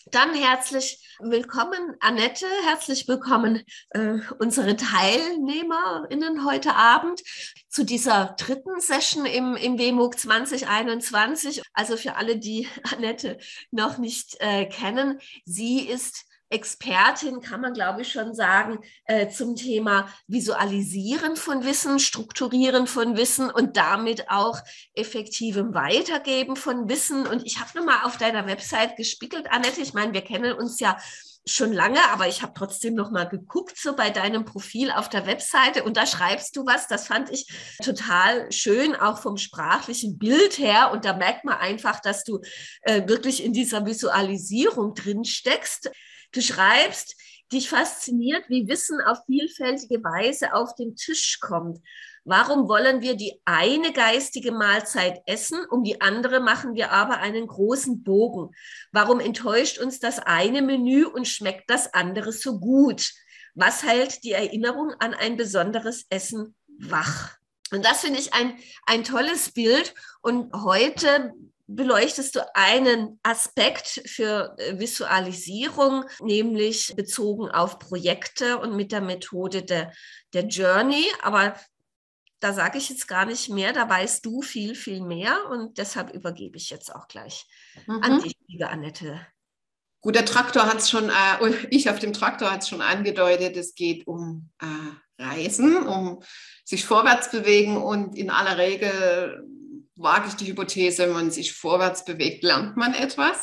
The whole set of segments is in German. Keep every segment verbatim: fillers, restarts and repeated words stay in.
Dann herzlich willkommen, Annette, herzlich willkommen, äh, unsere TeilnehmerInnen heute Abend zu dieser dritten Session im, im W M O O C zwanzig einundzwanzig. Also für alle, die Annette noch nicht äh, kennen, sie ist Expertin, kann man glaube ich schon sagen, äh, zum Thema Visualisieren von Wissen, Strukturieren von Wissen und damit auch effektivem Weitergeben von Wissen. Und ich habe nochmal auf deiner Website gespiegelt, Annette, ich meine, wir kennen uns ja schon lange, aber ich habe trotzdem noch mal geguckt, so bei deinem Profil auf der Webseite, und da schreibst du was, das fand ich total schön, auch vom sprachlichen Bild her, und da merkt man einfach, dass du äh, wirklich in dieser Visualisierung drin steckst. Du schreibst, dich fasziniert, wie Wissen auf vielfältige Weise auf den Tisch kommt. Warum wollen wir die eine geistige Mahlzeit essen, um die andere machen wir aber einen großen Bogen? Warum enttäuscht uns das eine Menü und schmeckt das andere so gut? Was hält die Erinnerung an ein besonderes Essen wach? Und das finde ich ein, ein tolles Bild. Und heute beleuchtest du einen Aspekt für Visualisierung, nämlich bezogen auf Projekte und mit der Methode der, der Journey. Aber da sage ich jetzt gar nicht mehr, da weißt du viel, viel mehr, und deshalb übergebe ich jetzt auch gleich mhm. an dich, liebe Annette. Gut, der Traktor hat es schon, äh, ich auf dem Traktor hat es schon angedeutet, es geht um äh, Reisen, um sich vorwärts bewegen, und in aller Regel wage ich die Hypothese, wenn man sich vorwärts bewegt, lernt man etwas,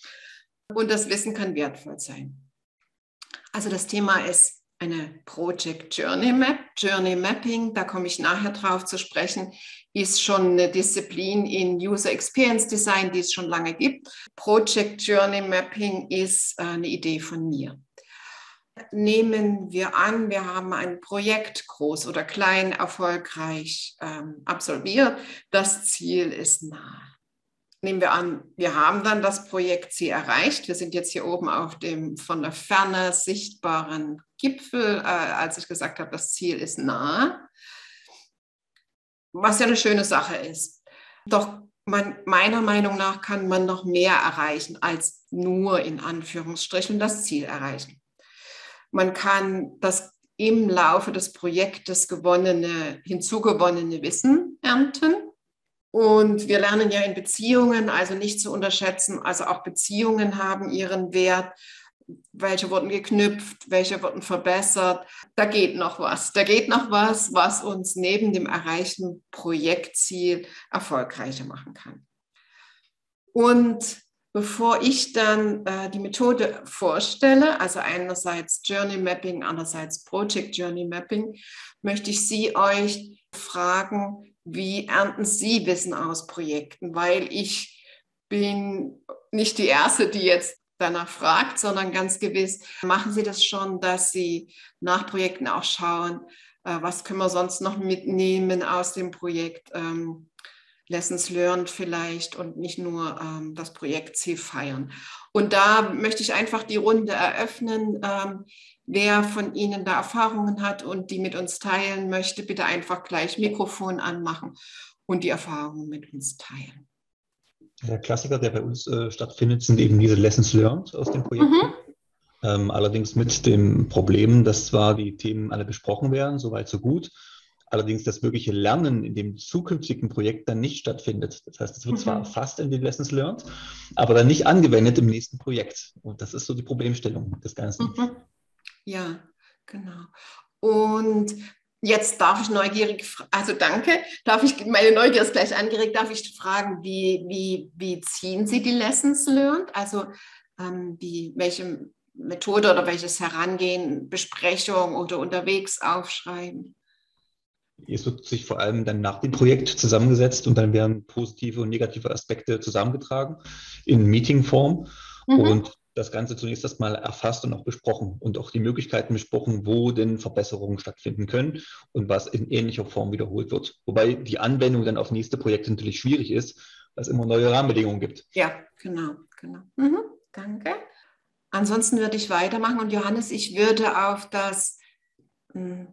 und das Wissen kann wertvoll sein. Also das Thema ist eine Project Journey Map, Journey Mapping, da komme ich nachher drauf zu sprechen, ist schon eine Disziplin in User Experience Design, die es schon lange gibt. Project Journey Mapping ist eine Idee von mir. Nehmen wir an, wir haben ein Projekt, groß oder klein, erfolgreich ähm, absolviert. Das Ziel ist nahe. Nehmen wir an, wir haben dann das Projektziel erreicht. Wir sind jetzt hier oben auf dem von der Ferne sichtbaren Gipfel, äh, als ich gesagt habe, das Ziel ist nahe. Was ja eine schöne Sache ist. Doch man, meiner Meinung nach kann man noch mehr erreichen, als nur in Anführungsstrichen das Ziel erreichen. Man kann das im Laufe des Projektes gewonnene, hinzugewonnene Wissen ernten. Und wir lernen ja in Beziehungen, also nicht zu unterschätzen, also auch Beziehungen haben ihren Wert. Welche wurden geknüpft, welche wurden verbessert. Da geht noch was. Da geht noch was, was uns neben dem erreichten Projektziel erfolgreicher machen kann. Und bevor ich dann äh, die Methode vorstelle, also einerseits Journey Mapping, andererseits Project Journey Mapping, möchte ich Sie euch fragen, wie ernten Sie Wissen aus Projekten? Weil ich bin nicht die Erste, die jetzt danach fragt, sondern ganz gewiss machen Sie das schon, dass Sie nach Projekten auch schauen, äh, was können wir sonst noch mitnehmen aus dem Projekt, ähm, Lessons learned vielleicht, und nicht nur ähm, das Projektziel feiern. Und da möchte ich einfach die Runde eröffnen. Ähm, wer von Ihnen da Erfahrungen hat und die mit uns teilen möchte, bitte einfach gleich Mikrofon anmachen und die Erfahrungen mit uns teilen. Der Klassiker, der bei uns äh, stattfindet, sind eben diese Lessons learned aus den Projekten. Mhm. Ähm, allerdings mit dem Problem, dass zwar die Themen alle besprochen werden, soweit so gut, allerdings das wirkliche Lernen in dem zukünftigen Projekt dann nicht stattfindet. Das heißt, es wird mhm. zwar erfasst in den Lessons learned, aber dann nicht angewendet im nächsten Projekt. Und das ist so die Problemstellung des Ganzen. Mhm. Ja, genau. Und jetzt darf ich neugierig, also danke, darf ich, meine Neugier ist gleich angeregt, darf ich fragen, wie, wie, wie ziehen Sie die Lessons learned? Also ähm, wie, welche Methode oder welches Herangehen, Besprechung oder unterwegs aufschreiben? Es wird sich vor allem dann nach dem Projekt zusammengesetzt und dann werden positive und negative Aspekte zusammengetragen in Meetingform mhm. und das Ganze zunächst erstmal erfasst und auch besprochen und auch die Möglichkeiten besprochen, wo denn Verbesserungen stattfinden können und was in ähnlicher Form wiederholt wird. Wobei die Anwendung dann auf nächste Projekte natürlich schwierig ist, weil es immer neue Rahmenbedingungen gibt. Ja, genau, genau. Mhm, danke. Ansonsten würde ich weitermachen, und Johannes, ich würde auf das mh,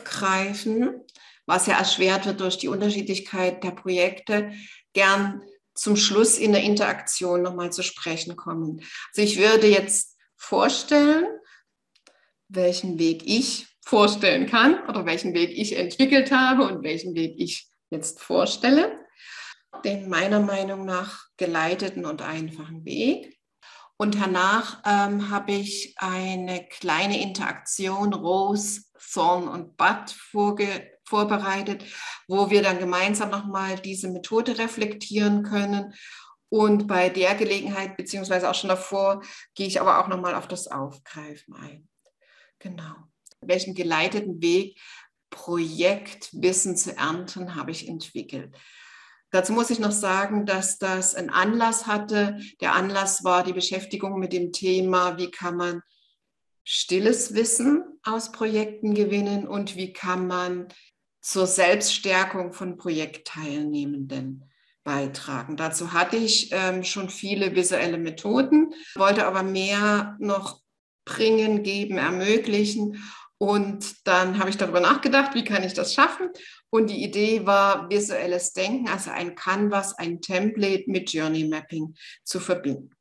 aufgreifen, was ja erschwert wird durch die Unterschiedlichkeit der Projekte, gern zum Schluss in der Interaktion nochmal zu sprechen kommen. Also ich würde jetzt vorstellen, welchen Weg ich vorstellen kann oder welchen Weg ich entwickelt habe und welchen Weg ich jetzt vorstelle. Den meiner Meinung nach geleiteten und einfachen Weg. Und danach ähm, habe ich eine kleine Interaktion Rose, Thorn und Bud vorge- vorbereitet, wo wir dann gemeinsam nochmal diese Methode reflektieren können. Und bei der Gelegenheit, beziehungsweise auch schon davor, gehe ich aber auch nochmal auf das Aufgreifen ein. Genau. Welchen geleiteten Weg, Projektwissen zu ernten, habe ich entwickelt. Dazu muss ich noch sagen, dass das einen Anlass hatte. Der Anlass war die Beschäftigung mit dem Thema, wie kann man stilles Wissen aus Projekten gewinnen und wie kann man zur Selbststärkung von Projektteilnehmenden beitragen. Dazu hatte ich ähm, schon viele visuelle Methoden, wollte aber mehr noch bringen, geben, ermöglichen. Und dann habe ich darüber nachgedacht, wie kann ich das schaffen? Und die Idee war, visuelles Denken, also ein Canvas, ein Template mit Journey Mapping zu verbinden.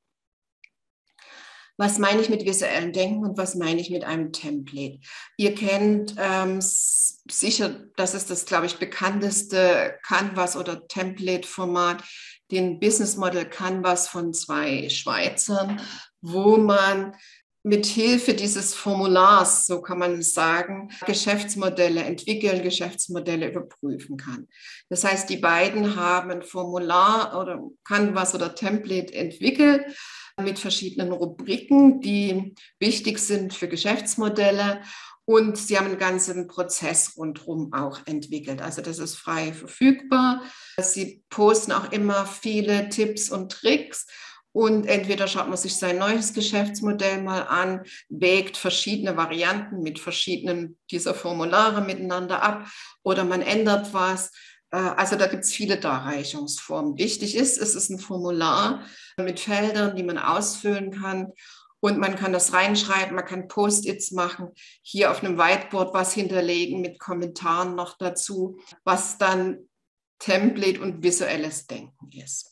Was meine ich mit visuellem Denken und was meine ich mit einem Template? Ihr kennt ähm, sicher, das ist das, glaube ich, bekannteste Canvas- oder Template-Format, den Business Model Canvas von zwei Schweizern, wo man mit Hilfe dieses Formulars, so kann man es sagen, Geschäftsmodelle entwickeln, Geschäftsmodelle überprüfen kann. Das heißt, die beiden haben ein Formular oder Canvas oder Template entwickelt mit verschiedenen Rubriken, die wichtig sind für Geschäftsmodelle. Und sie haben einen ganzen Prozess rundherum auch entwickelt. Also das ist frei verfügbar. Sie posten auch immer viele Tipps und Tricks. Und entweder schaut man sich sein neues Geschäftsmodell mal an, wägt verschiedene Varianten mit verschiedenen dieser Formulare miteinander ab oder man ändert was. Also da gibt es viele Darreichungsformen. Wichtig ist, es ist ein Formular mit Feldern, die man ausfüllen kann. Und man kann das reinschreiben, man kann Post-its machen, hier auf einem Whiteboard was hinterlegen mit Kommentaren noch dazu, was dann Template und visuelles Denken ist.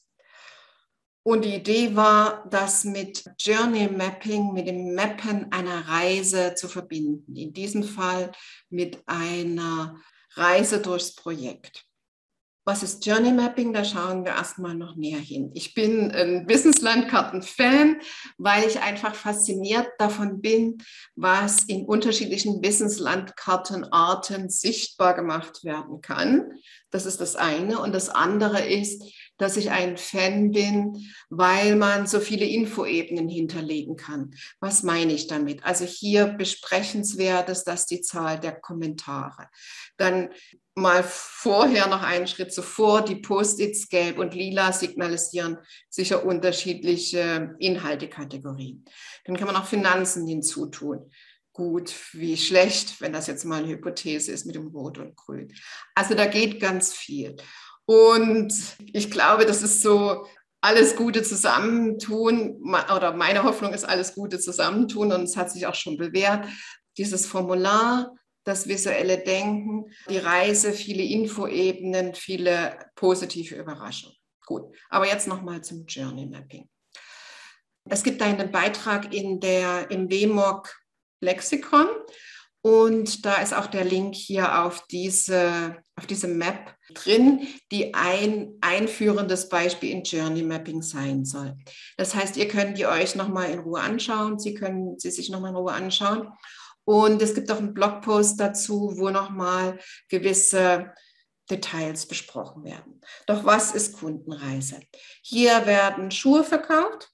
Und die Idee war, das mit Journey Mapping, mit dem Mappen einer Reise zu verbinden. In diesem Fall mit einer Reise durchs Projekt. Was ist Journey Mapping? Da schauen wir erstmal noch näher hin. Ich bin ein Business-Landkarten-Fan, weil ich einfach fasziniert davon bin, was in unterschiedlichen Business-Landkartenarten sichtbar gemacht werden kann. Das ist das eine. Und das andere ist, dass ich ein Fan bin, weil man so viele Infoebenen hinterlegen kann. Was meine ich damit? Also hier besprechenswert ist das die Zahl der Kommentare. Dann mal vorher noch einen Schritt zuvor, die Post-its gelb und lila signalisieren sicher unterschiedliche Inhaltekategorien. Dann kann man auch Finanzen hinzutun. Gut wie schlecht, wenn das jetzt mal eine Hypothese ist mit dem Rot und Grün. Also da geht ganz viel. Und ich glaube, das ist so alles Gute zusammentun, oder meine Hoffnung ist alles Gute zusammentun und es hat sich auch schon bewährt. Dieses Formular, das visuelle Denken, die Reise, viele Infoebenen, viele positive Überraschungen. Gut, aber jetzt nochmal zum Journey Mapping. Es gibt einen Beitrag in der, im W M O G Lexikon und da ist auch der Link hier auf diese, auf diese Map drin, die ein einführendes Beispiel in Journey Mapping sein soll. Das heißt, ihr könnt die euch nochmal in Ruhe anschauen, Sie können sie sich nochmal in Ruhe anschauen. Und es gibt auch einen Blogpost dazu, wo nochmal gewisse Details besprochen werden. Doch was ist Kundenreise? Hier werden Schuhe verkauft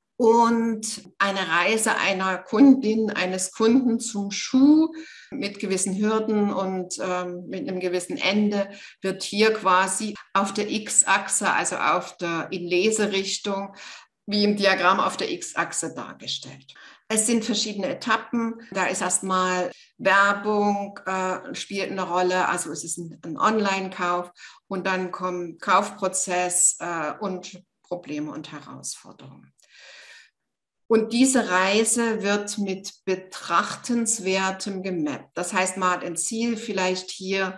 und eine Reise einer Kundin, eines Kunden zum Schuh mit gewissen Hürden und ähm, mit einem gewissen Ende wird hier quasi auf der X-Achse, also auf der in Leserichtung, wie im Diagramm auf der X-Achse dargestellt. Es sind verschiedene Etappen. Da ist erstmal Werbung, äh, spielt eine Rolle, also es ist ein, ein Online-Kauf und dann kommt Kaufprozess äh, und Probleme und Herausforderungen. Und diese Reise wird mit Betrachtenswertem gemappt. Das heißt, man hat ein Ziel, vielleicht hier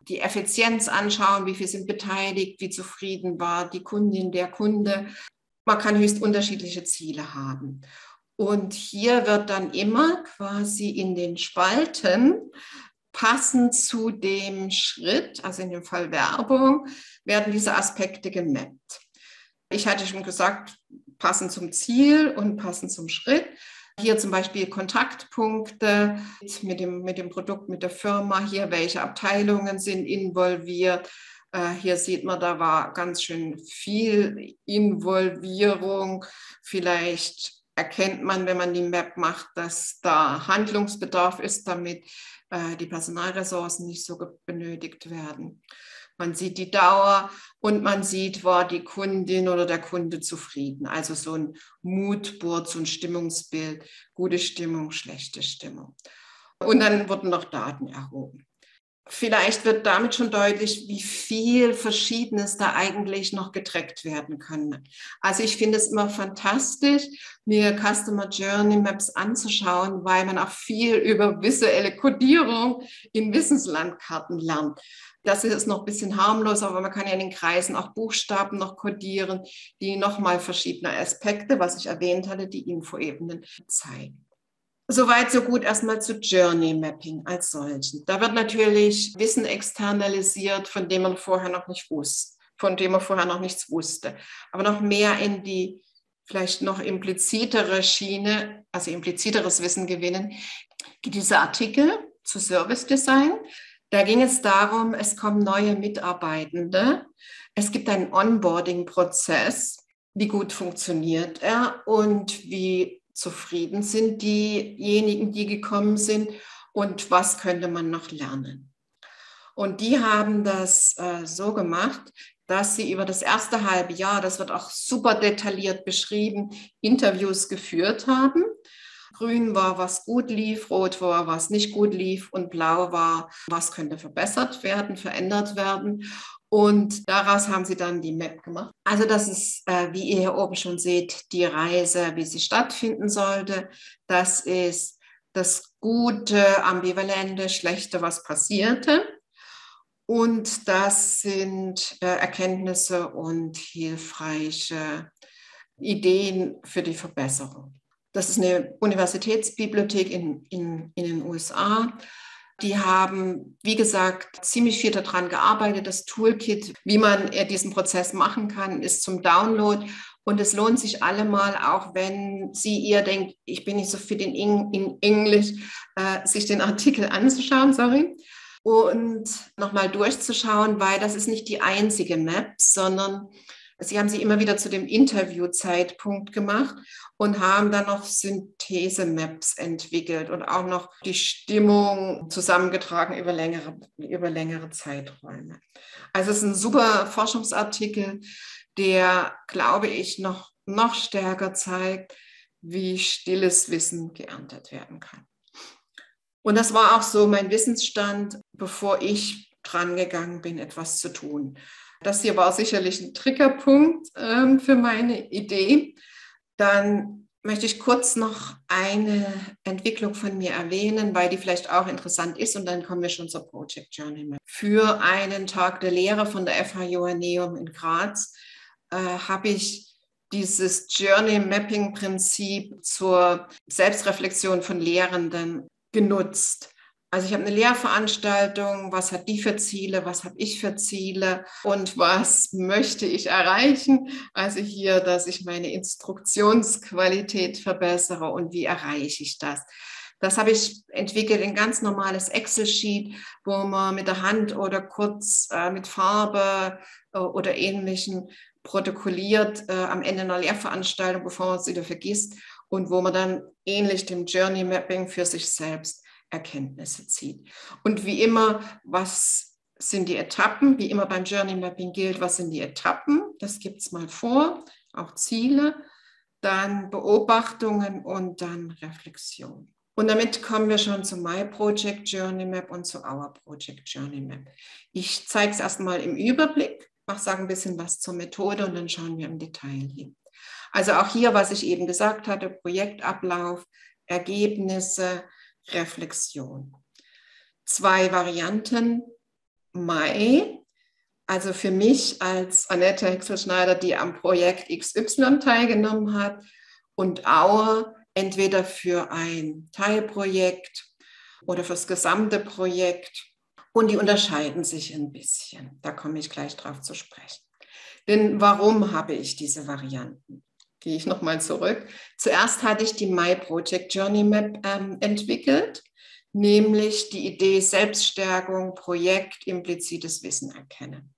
die Effizienz anschauen, wie viele sind beteiligt, wie zufrieden war die Kundin, der Kunde. Man kann höchst unterschiedliche Ziele haben. Und hier wird dann immer quasi in den Spalten passend zu dem Schritt, also in dem Fall Werbung, werden diese Aspekte gemappt. Ich hatte schon gesagt, passend zum Ziel und passend zum Schritt. Hier zum Beispiel Kontaktpunkte mit dem, mit dem Produkt, mit der Firma. Hier, welche Abteilungen sind involviert. Hier sieht man, da war ganz schön viel Involvierung. Vielleicht erkennt man, wenn man die Map macht, dass da Handlungsbedarf ist, damit die Personalressourcen nicht so benötigt werden. Man sieht die Dauer und man sieht, war die Kundin oder der Kunde zufrieden. Also so ein Moodboard, so ein Stimmungsbild, gute Stimmung, schlechte Stimmung. Und dann wurden noch Daten erhoben. Vielleicht wird damit schon deutlich, wie viel Verschiedenes da eigentlich noch getrackt werden kann. Also ich finde es immer fantastisch, mir Customer Journey Maps anzuschauen, weil man auch viel über visuelle Kodierung in Wissenslandkarten lernt. Das ist noch ein bisschen harmlos, aber man kann ja in den Kreisen auch Buchstaben noch kodieren, die nochmal verschiedene Aspekte, was ich erwähnt hatte, die Infoebenen zeigen. Soweit, so gut erstmal zu Journey Mapping als solchen. Da wird natürlich Wissen externalisiert, von dem man vorher noch nicht wusste, von dem man vorher noch nichts wusste. Aber noch mehr in die vielleicht noch implizitere Schiene, also impliziteres Wissen gewinnen. Dieser Artikel zu Service Design, da ging es darum, es kommen neue Mitarbeitende. Es gibt einen Onboarding-Prozess. Wie gut funktioniert er und wie zufrieden sind diejenigen, die gekommen sind und was könnte man noch lernen. Und die haben das äh, so gemacht, dass sie über das erste halbe Jahr, das wird auch super detailliert beschrieben, Interviews geführt haben. Grün war, was gut lief, rot war, was nicht gut lief und blau war, was könnte verbessert werden, verändert werden. Und daraus haben sie dann die Map gemacht. Also das ist, äh, wie ihr hier oben schon seht, die Reise, wie sie stattfinden sollte. Das ist das Gute, Ambivalente, Schlechte, was passierte. Und das sind äh, Erkenntnisse und hilfreiche Ideen für die Verbesserung. Das ist eine Universitätsbibliothek in, in, in den U S A. Die haben, wie gesagt, ziemlich viel daran gearbeitet. Das Toolkit, wie man diesen Prozess machen kann, ist zum Download. Und es lohnt sich allemal, auch wenn Sie ihr denkt, ich bin nicht so fit in, in Englisch, äh, sich den Artikel anzuschauen, sorry. Und nochmal durchzuschauen, weil das ist nicht die einzige Map, sondern Sie haben sie immer wieder zu dem Interviewzeitpunkt gemacht und haben dann noch Synthese-Maps entwickelt und auch noch die Stimmung zusammengetragen über längere, über längere Zeiträume. Also es ist ein super Forschungsartikel, der, glaube ich, noch, noch stärker zeigt, wie stilles Wissen geerntet werden kann. Und das war auch so mein Wissensstand, bevor ich dran gegangen bin, etwas zu tun. Das hier war sicherlich ein Triggerpunkt ähm, für meine Idee. Dann möchte ich kurz noch eine Entwicklung von mir erwähnen, weil die vielleicht auch interessant ist und dann kommen wir schon zur Project Journey Map. Für einen Tag der Lehre von der F H Joanneum in Graz äh, habe ich dieses Journey Mapping Prinzip zur Selbstreflexion von Lehrenden genutzt. Also ich habe eine Lehrveranstaltung, was hat die für Ziele, was habe ich für Ziele und was möchte ich erreichen? Also hier, dass ich meine Instruktionsqualität verbessere und wie erreiche ich das? Das habe ich entwickelt, ein ganz normales Excel-Sheet, wo man mit der Hand oder kurz äh, mit Farbe äh, oder Ähnlichem protokolliert äh, am Ende einer Lehrveranstaltung, bevor man es wieder vergisst und wo man dann ähnlich dem Journey Mapping für sich selbst Erkenntnisse zieht. Und wie immer, was sind die Etappen? Wie immer beim Journey Mapping gilt, was sind die Etappen? Das gibt es mal vor, auch Ziele, dann Beobachtungen und dann Reflexion. Und damit kommen wir schon zu My Project Journey Map und zu Our Project Journey Map. Ich zeige es erstmal im Überblick, mache sagen ein bisschen was zur Methode und dann schauen wir im Detail hin. Also auch hier, was ich eben gesagt hatte, Projektablauf, Ergebnisse, Reflexion. Zwei Varianten, Mai, also für mich als Annette Hexel-Schneider, die am Projekt X Y teilgenommen hat, und Aue entweder für ein Teilprojekt oder fürs gesamte Projekt. Und die unterscheiden sich ein bisschen. Da komme ich gleich drauf zu sprechen. Denn warum habe ich diese Varianten? Gehe ich nochmal zurück. Zuerst hatte ich die My Project Journey Map ähm, entwickelt, nämlich die Idee Selbststärkung, Projekt, implizites Wissen erkennen.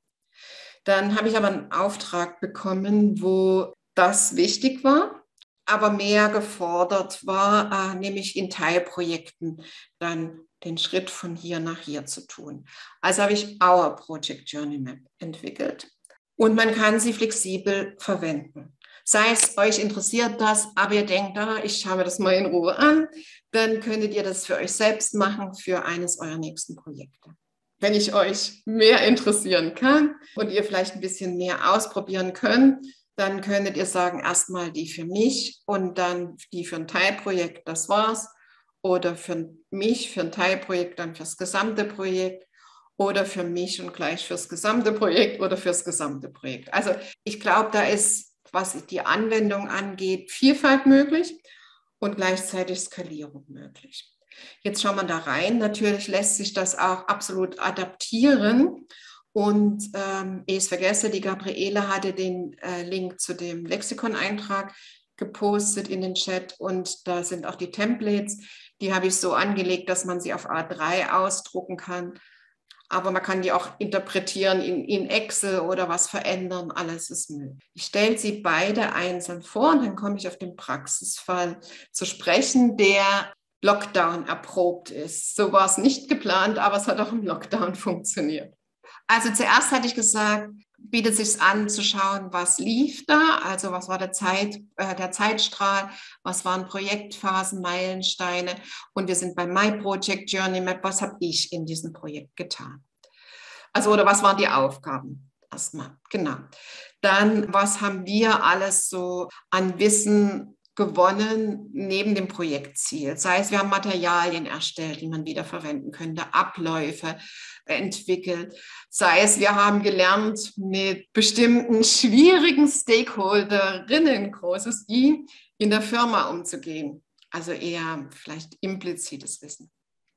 Dann habe ich aber einen Auftrag bekommen, wo das wichtig war, aber mehr gefordert war, äh, nämlich in Teilprojekten dann den Schritt von hier nach hier zu tun. Also habe ich Our Project Journey Map entwickelt und man kann sie flexibel verwenden. Sei es euch interessiert das, aber ihr denkt, ah, ich schaue mir das mal in Ruhe an, dann könntet ihr das für euch selbst machen, für eines eurer nächsten Projekte. Wenn ich euch mehr interessieren kann und ihr vielleicht ein bisschen mehr ausprobieren könnt, dann könntet ihr sagen, erstmal die für mich und dann die für ein Teilprojekt, das war's. Oder für mich, für ein Teilprojekt, dann fürs gesamte Projekt. Oder für mich und gleich fürs gesamte Projekt oder fürs gesamte Projekt. Also ich glaube, da ist, was die Anwendung angeht, Vielfalt möglich und gleichzeitig Skalierung möglich. Jetzt schauen wir da rein. Natürlich lässt sich das auch absolut adaptieren. Und ähm, ehe ich es vergesse, die Gabriele hatte den äh, Link zu dem Lexikon-Eintrag gepostet in den Chat und da sind auch die Templates. Die habe ich so angelegt, dass man sie auf A drei ausdrucken kann. Aber man kann die auch interpretieren in, in Excel oder was verändern. Alles ist möglich. Ich stelle sie beide einzeln vor und dann komme ich auf den Praxisfall zu sprechen, der Lockdown erprobt ist. So war es nicht geplant, aber es hat auch im Lockdown funktioniert. Also zuerst hatte ich gesagt, bietet es sich an zu schauen, was lief da, also was war der, Zeit, äh, der Zeitstrahl, was waren Projektphasen, Meilensteine und wir sind bei My Project Journey Map, was habe ich in diesem Projekt getan? Also oder was waren die Aufgaben? Erstmal, genau. Dann, was haben wir alles so an Wissen gewonnen neben dem Projektziel? Sei es, wir haben Materialien erstellt, die man wieder verwenden könnte, Abläufe entwickelt. Sei es, wir haben gelernt, mit bestimmten schwierigen Stakeholderinnen, großes I, in der Firma umzugehen. Also eher vielleicht implizites Wissen.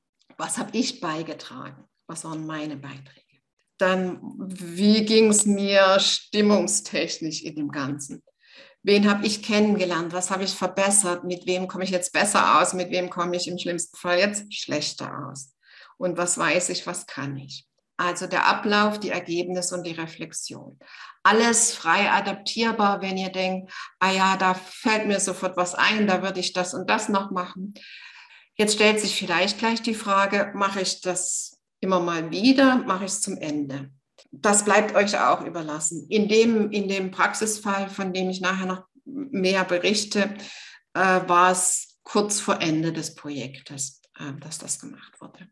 Was habe ich beigetragen? Was waren meine Beiträge? Dann, wie ging es mir stimmungstechnisch in dem Ganzen? Wen habe ich kennengelernt? Was habe ich verbessert? Mit wem komme ich jetzt besser aus? Mit wem komme ich im schlimmsten Fall jetzt schlechter aus? Und was weiß ich, was kann ich? Also der Ablauf, die Ergebnisse und die Reflexion. Alles frei adaptierbar, wenn ihr denkt, ah ja, da fällt mir sofort was ein, da würde ich das und das noch machen. Jetzt stellt sich vielleicht gleich die Frage, mache ich das immer mal wieder, mache ich es zum Ende? Das bleibt euch auch überlassen. In dem, in dem Praxisfall, von dem ich nachher noch mehr berichte, äh, war es kurz vor Ende des Projektes, äh, dass das gemacht wurde.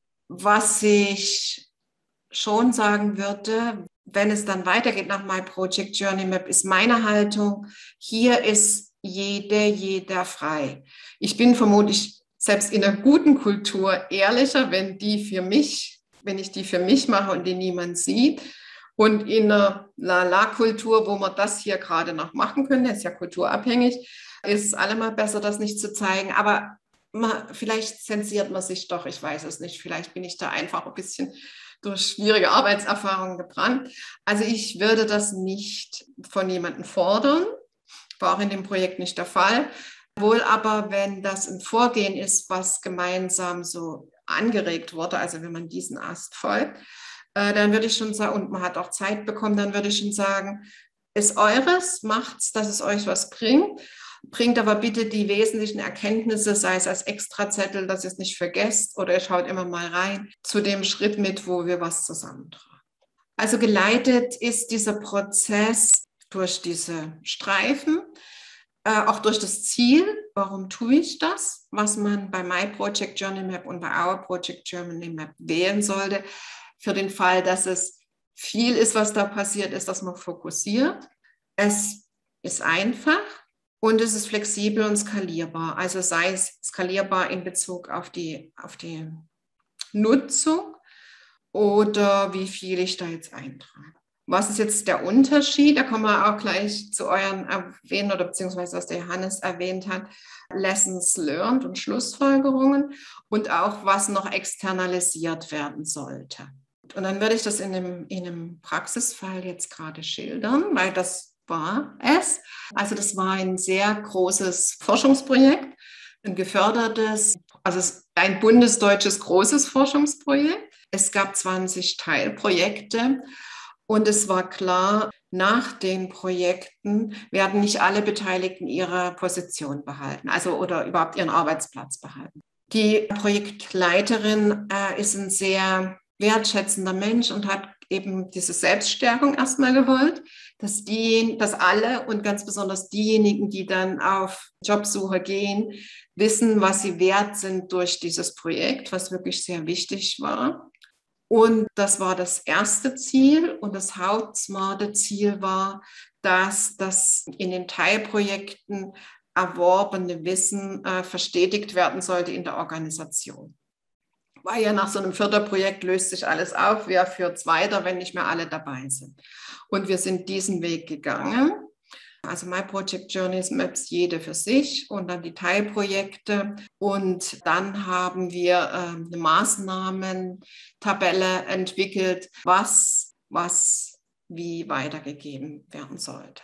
Was ich schon sagen würde, wenn es dann weitergeht nach My Project Journey Map, ist meine Haltung, hier ist jede, jeder frei. Ich bin vermutlich selbst in einer guten Kultur ehrlicher, wenn die für mich, wenn ich die für mich mache und die niemand sieht. Und in einer La-La-Kultur, wo man das hier gerade noch machen könnte, ist ja kulturabhängig, ist es allemal besser, das nicht zu zeigen. Aber man, vielleicht zensiert man sich doch, ich weiß es nicht. Vielleicht bin ich da einfach ein bisschen durch schwierige Arbeitserfahrungen gebrannt. Also ich würde das nicht von jemandem fordern, war auch in dem Projekt nicht der Fall. Wohl aber, wenn das ein Vorgehen ist, was gemeinsam so angeregt wurde, also wenn man diesen Ast folgt, äh, dann würde ich schon sagen, und man hat auch Zeit bekommen, dann würde ich schon sagen, ist eures, macht's, dass es euch was bringt. Bringt aber bitte die wesentlichen Erkenntnisse, sei es als Extrazettel, dass ihr es nicht vergesst oder ihr schaut immer mal rein, zu dem Schritt mit, wo wir was zusammentragen. Also geleitet ist dieser Prozess durch diese Streifen, äh, auch durch das Ziel, warum tue ich das, was man bei My Project Journey Map und bei Our Project Journey Map wählen sollte, für den Fall, dass es viel ist, was da passiert ist, dass man fokussiert. Es ist einfach. Und es ist flexibel und skalierbar, also sei es skalierbar in Bezug auf die, auf die Nutzung oder wie viel ich da jetzt eintrage. Was ist jetzt der Unterschied? Da kommen wir auch gleich zu euren erwähnen oder beziehungsweise was der Johannes erwähnt hat. Lessons learned und Schlussfolgerungen und auch was noch externalisiert werden sollte. Und dann würde ich das in einem, in einem Praxisfall jetzt gerade schildern, weil das war es. Also das war ein sehr großes Forschungsprojekt, ein gefördertes, also ein bundesdeutsches großes Forschungsprojekt. Es gab zwanzig Teilprojekte. Und es war klar, nach den Projekten werden nicht alle Beteiligten ihre Position behalten, also oder überhaupt ihren Arbeitsplatz behalten. Die Projektleiterin äh, ist ein sehr wertschätzender Mensch und hat eben diese Selbststärkung erstmal gewollt, dass die, dass alle und ganz besonders diejenigen, die dann auf Jobsuche gehen, wissen, was sie wert sind durch dieses Projekt, was wirklich sehr wichtig war. Und das war das erste Ziel. Und das hauptsmarte Ziel war, dass das in den Teilprojekten erworbene Wissen äh, verstetigt werden sollte in der Organisation. Weil ja nach so einem Förderprojekt löst sich alles auf. Wer führt's weiter, wenn nicht mehr alle dabei sind? Und wir sind diesen Weg gegangen. Also My Project Journeys Maps jede für sich und dann die Teilprojekte. Und dann haben wir äh, eine Maßnahmentabelle entwickelt, was, was wie weitergegeben werden sollte.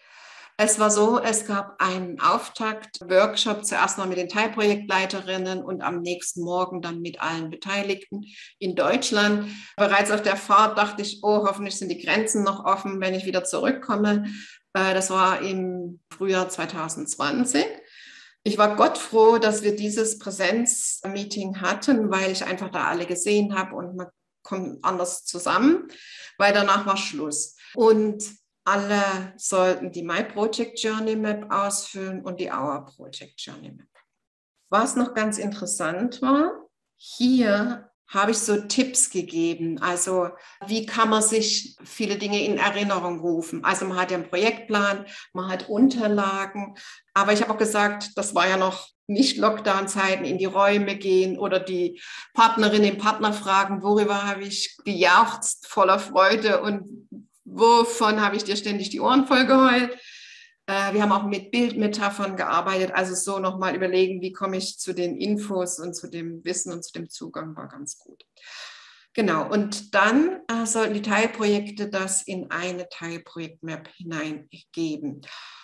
Es war so, es gab einen Auftakt-Workshop, zuerst mal mit den Teilprojektleiterinnen und am nächsten Morgen dann mit allen Beteiligten in Deutschland. Bereits auf der Fahrt dachte ich, oh, hoffentlich sind die Grenzen noch offen, wenn ich wieder zurückkomme. Das war im Frühjahr zwanzig zwanzig. Ich war gottfroh, dass wir dieses Präsenzmeeting hatten, weil ich einfach da alle gesehen habe und man kommt anders zusammen, weil danach war Schluss. Und alle sollten die My Project Journey Map ausfüllen und die Our Project Journey Map. Was noch ganz interessant war, hier habe ich so Tipps gegeben. Also wie kann man sich viele Dinge in Erinnerung rufen? Also man hat ja einen Projektplan, man hat Unterlagen, aber ich habe auch gesagt, das war ja noch nicht Lockdown-Zeiten, in die Räume gehen oder die Partnerin, den Partner fragen, worüber habe ich gejauchzt voller Freude und wovon habe ich dir ständig die Ohren voll geheult? Wir haben auch mit Bildmetaphern gearbeitet, also so nochmal überlegen, wie komme ich zu den Infos und zu dem Wissen und zu dem Zugang, war ganz gut. Genau, und dann äh, sollten die Teilprojekte das in eine Teilprojekt-Map hineingeben.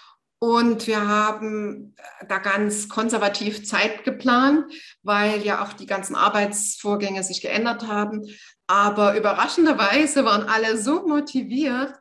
Und wir haben da ganz konservativ Zeit geplant, weil ja auch die ganzen Arbeitsvorgänge sich geändert haben. Aber überraschenderweise waren alle so motiviert,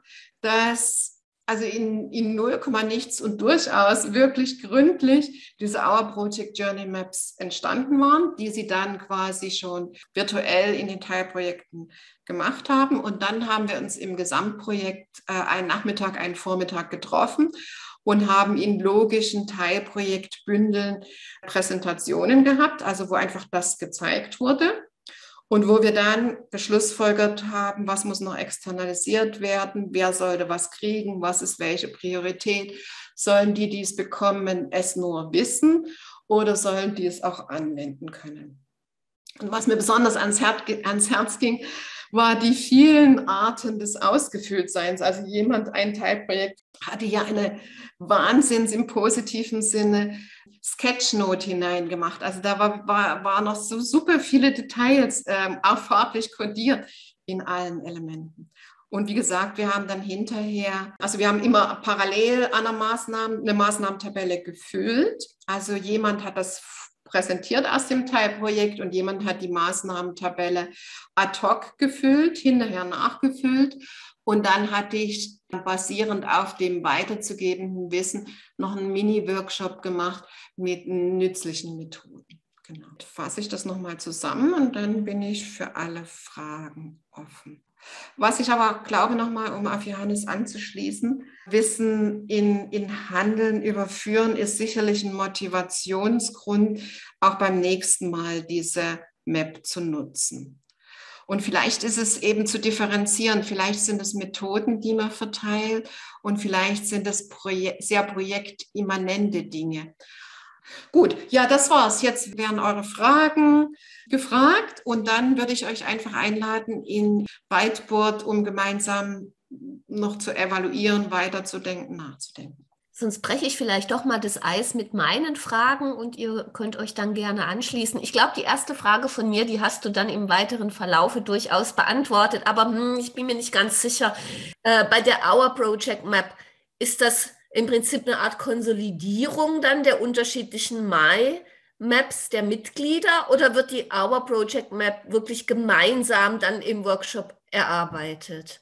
dass also in, in null Komma nichts und durchaus wirklich gründlich diese Our Project Journey Maps entstanden waren, die sie dann quasi schon virtuell in den Teilprojekten gemacht haben. Und dann haben wir uns im Gesamtprojekt äh, einen Nachmittag, einen Vormittag getroffen und haben in logischen Teilprojektbündeln Präsentationen gehabt, also wo einfach das gezeigt wurde. Und wo wir dann geschlussfolgert haben, was muss noch externalisiert werden, wer sollte was kriegen, was ist welche Priorität, sollen die, die es bekommen, es nur wissen oder sollen die es auch anwenden können. Und was mir besonders ans Herz, ans Herz ging, war die vielen Arten des Ausgefülltseins. Also jemand, ein Teilprojekt, hatte ja eine Wahnsinns im positiven Sinne Sketchnote hineingemacht. Also da war, war, war noch so super viele Details, ähm, auch farblich kodiert in allen Elementen. Und wie gesagt, wir haben dann hinterher, also wir haben immer parallel an einer Maßnahme, eine Maßnahmentabelle gefüllt. Also jemand hat das präsentiert aus dem Teilprojekt und jemand hat die Maßnahmentabelle ad hoc gefüllt, hinterher nachgefüllt. Und dann hatte ich basierend auf dem weiterzugebenden Wissen noch einen Mini-Workshop gemacht mit nützlichen Methoden. Genau. Fasse ich das nochmal zusammen und dann bin ich für alle Fragen offen. Was ich aber glaube, nochmal, um auf Johannes anzuschließen, Wissen in, in Handeln überführen ist sicherlich ein Motivationsgrund, auch beim nächsten Mal diese Map zu nutzen. Und vielleicht ist es eben zu differenzieren, vielleicht sind es Methoden, die man verteilt und vielleicht sind es Projek- sehr projektimmanente Dinge. Gut, ja, das war's. Jetzt werden eure Fragen gefragt und dann würde ich euch einfach einladen in Whiteboard, um gemeinsam noch zu evaluieren, weiterzudenken, nachzudenken. Sonst breche ich vielleicht doch mal das Eis mit meinen Fragen und ihr könnt euch dann gerne anschließen. Ich glaube, die erste Frage von mir, die hast du dann im weiteren Verlaufe durchaus beantwortet, aber hm, ich bin mir nicht ganz sicher. Äh, bei der Our Project Map, ist das im Prinzip eine Art Konsolidierung dann der unterschiedlichen My Maps der Mitglieder oder wird die Our Project Map wirklich gemeinsam dann im Workshop erarbeitet?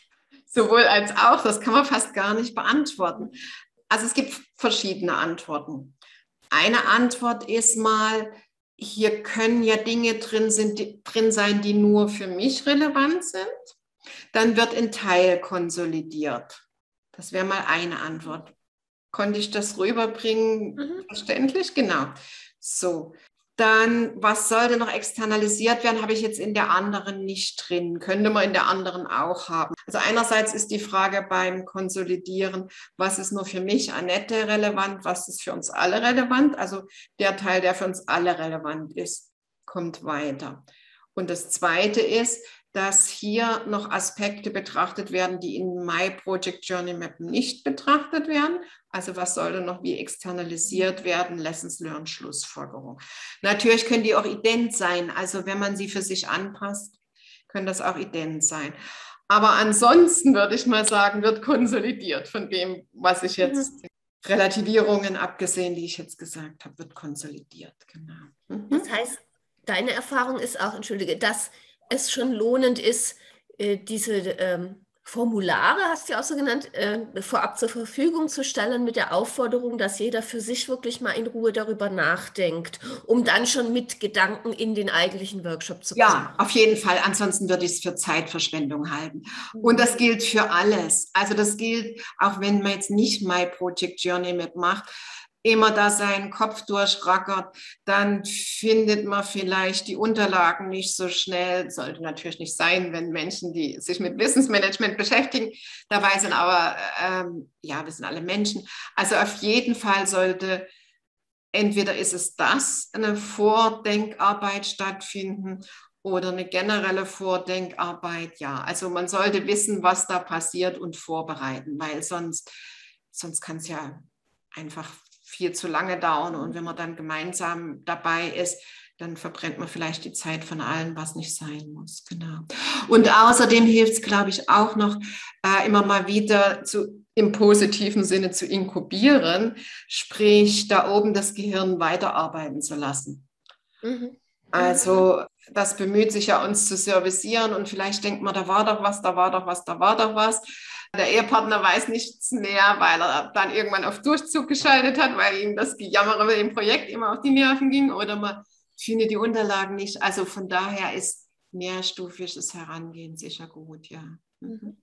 Sowohl als auch, das kann man fast gar nicht beantworten. Also es gibt verschiedene Antworten. Eine Antwort ist mal, hier können ja Dinge drin, sind, die, drin sein, die nur für mich relevant sind. Dann wird ein Teil konsolidiert. Das wäre mal eine Antwort. Konnte ich das rüberbringen? Mhm. Verständlich? Genau. So. Dann, was sollte noch externalisiert werden, habe ich jetzt in der anderen nicht drin. Könnte man in der anderen auch haben. Also einerseits ist die Frage beim Konsolidieren, was ist nur für mich, Annette, relevant, was ist für uns alle relevant. Also der Teil, der für uns alle relevant ist, kommt weiter. Und das Zweite ist, dass hier noch Aspekte betrachtet werden, die in My Project Journey Map nicht betrachtet werden. Also was sollte noch wie externalisiert werden? Lessons Learned, Schlussfolgerung. Natürlich können die auch ident sein. Also wenn man sie für sich anpasst, können das auch ident sein. Aber ansonsten würde ich mal sagen, wird konsolidiert von dem, was ich jetzt, mhm. Relativierungen abgesehen, die ich jetzt gesagt habe, wird konsolidiert. Genau. Mhm. Das heißt, deine Erfahrung ist auch, entschuldige, dass es schon lohnend ist, diese ähm, Formulare, hast du ja auch so genannt, äh, vorab zur Verfügung zu stellen mit der Aufforderung, dass jeder für sich wirklich mal in Ruhe darüber nachdenkt, um dann schon mit Gedanken in den eigentlichen Workshop zu kommen. Ja, auf jeden Fall. Ansonsten würde ich es für Zeitverschwendung halten. Und das gilt für alles. Also das gilt, auch wenn man jetzt nicht My Project Journey Map macht, immer da seinen Kopf durchrackert, dann findet man vielleicht die Unterlagen nicht so schnell. Sollte natürlich nicht sein, wenn Menschen, die sich mit Wissensmanagement beschäftigen, dabei sind, aber ähm, ja, wir sind alle Menschen. Also auf jeden Fall sollte, entweder ist es das, eine Vordenkarbeit stattfinden oder eine generelle Vordenkarbeit. Ja, also man sollte wissen, was da passiert und vorbereiten, weil sonst, sonst kann es ja einfach viel zu lange dauern und wenn man dann gemeinsam dabei ist, dann verbrennt man vielleicht die Zeit von allen, was nicht sein muss. Genau. Und außerdem hilft es, glaube ich, auch noch äh, immer mal wieder zu, im positiven Sinne zu inkubieren, sprich da oben das Gehirn weiterarbeiten zu lassen. Mhm. Also das bemüht sich ja, uns zu servicieren und vielleicht denkt man, da war doch was, da war doch was, da war doch was. Der Ehepartner weiß nichts mehr, weil er dann irgendwann auf Durchzug geschaltet hat, weil ihm das Gejammer über dem Projekt immer auf die Nerven ging oder man findet die Unterlagen nicht. Also von daher ist mehrstufiges Herangehen sicher gut, ja. Mhm.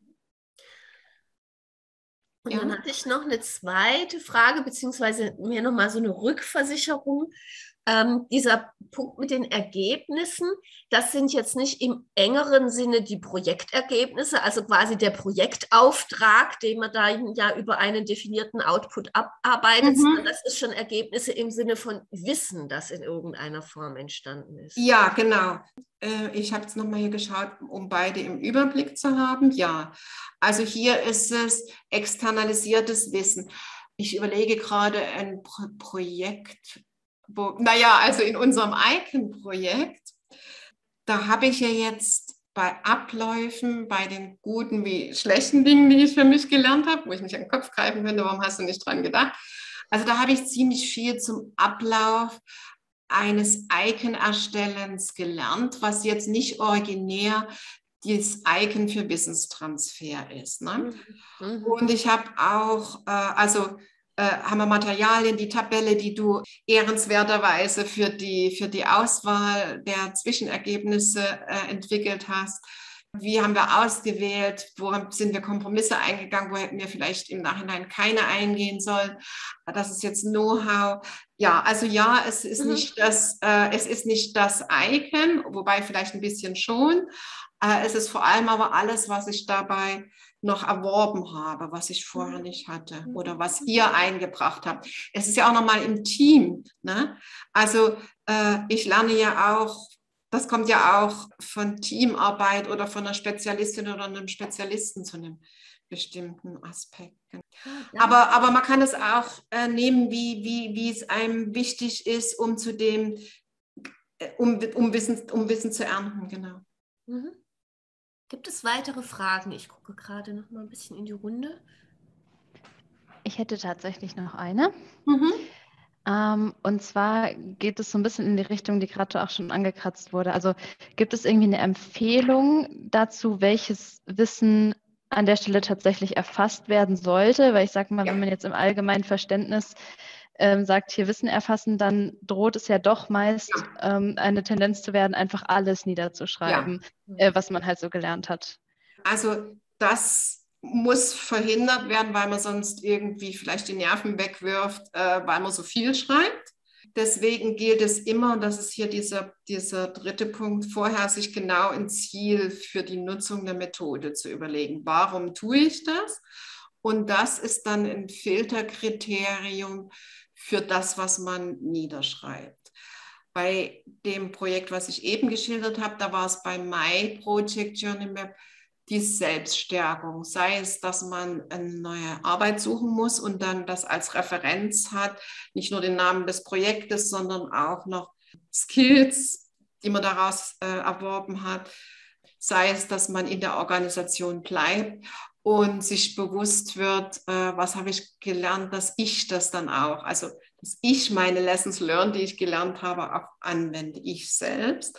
Und ja. Dann hatte ich noch eine zweite Frage, beziehungsweise mir nochmal so eine Rückversicherung. Ähm, dieser Punkt mit den Ergebnissen, das sind jetzt nicht im engeren Sinne die Projektergebnisse, also quasi der Projektauftrag, den man da ja über einen definierten Output abarbeitet, mhm. sondern das ist schon Ergebnisse im Sinne von Wissen, das in irgendeiner Form entstanden ist. Ja, genau. Ich habe jetzt nochmal hier geschaut, um beide im Überblick zu haben. Ja, also hier ist es externalisiertes Wissen. Ich überlege gerade ein Pro- Projekt, wo, naja, also in unserem Icon-Projekt, da habe ich ja jetzt bei Abläufen, bei den guten wie schlechten Dingen, die ich für mich gelernt habe, wo ich mich an den Kopf greifen könnte, warum hast du nicht dran gedacht? Also da habe ich ziemlich viel zum Ablauf eines Icon-Erstellens gelernt, was jetzt nicht originär dieses Icon für Wissenstransfer ist. Ne? Mhm. Und ich habe auch, äh, also äh, haben wir Materialien, die Tabelle, die du ehrenswerterweise für die, für die Auswahl der Zwischenergebnisse äh, entwickelt hast. Wie haben wir ausgewählt? Woran sind wir Kompromisse eingegangen? Wo hätten wir vielleicht im Nachhinein keine eingehen sollen? Das ist jetzt Know-how. Ja, also ja, es ist, mhm. nicht das, äh, es ist nicht das Icon, wobei vielleicht ein bisschen schon. Äh, es ist vor allem aber alles, was ich dabei noch erworben habe, was ich vorher nicht hatte oder was ihr eingebracht habt. Es ist ja auch nochmal im Team. Ne? Also äh, ich lerne ja auch, das kommt ja auch von Teamarbeit oder von einer Spezialistin oder einem Spezialisten zu einem bestimmten Aspekt. Aber, aber man kann es auch äh, nehmen, wie, wie, wie es einem wichtig ist, um zu dem, um, um, Wissen, um Wissen zu ernten, genau. Mhm. Gibt es weitere Fragen? Ich gucke gerade noch mal ein bisschen in die Runde. Ich hätte tatsächlich noch eine. Mhm. Ähm, und zwar geht es so ein bisschen in die Richtung, die gerade auch schon angekratzt wurde. Also gibt es irgendwie eine Empfehlung dazu, welches Wissen an der Stelle tatsächlich erfasst werden sollte? Weil ich sage mal, ja. wenn man jetzt im allgemeinen Verständnis ähm, sagt, hier Wissen erfassen, dann droht es ja doch meist ja. ähm, eine Tendenz zu werden, einfach alles niederzuschreiben, ja. äh, was man halt so gelernt hat. Also das muss verhindert werden, weil man sonst irgendwie vielleicht die Nerven wegwirft, äh, weil man so viel schreibt. Deswegen gilt es immer, und das ist hier dieser, dieser dritte Punkt, vorher sich genau ein Ziel für die Nutzung der Methode zu überlegen. Warum tue ich das? Und das ist dann ein Filterkriterium für das, was man niederschreibt. Bei dem Projekt, was ich eben geschildert habe, da war es bei My Project Journey Map, die Selbststärkung, sei es, dass man eine neue Arbeit suchen muss und dann das als Referenz hat, nicht nur den Namen des Projektes, sondern auch noch Skills, die man daraus äh, erworben hat, sei es, dass man in der Organisation bleibt und sich bewusst wird, äh, was habe ich gelernt, dass ich das dann auch, also dass ich meine Lessons learned, die ich gelernt habe, auch anwende, ich selbst.